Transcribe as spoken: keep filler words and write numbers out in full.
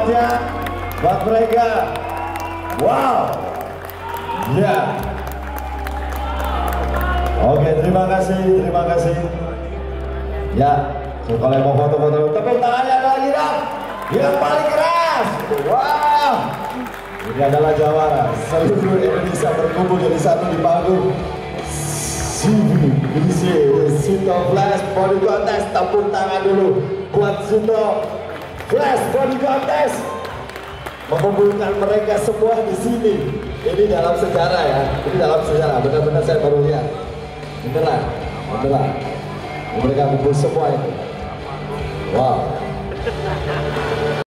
semuanya buat mereka. Wow. Ya. Oke, terima kasih, terima kasih. Ya, so, kalau mau foto-foto, tepuk tangannya lagi dong. Yang paling keras. Wow. Ini adalah jawara. Seluruh Indonesia berkumpul jadi satu di panggung C B C Suto Flash Body Contest. Tepuk tangan dulu buat Suto Flash Body Contest. Mengumpulkan mereka semua di sini. Ini dalam sejarah ya. Ini dalam sejarah. Benar-benar saya baru lihat. Beneran, beneran. Mereka kumpul semua itu. Wow.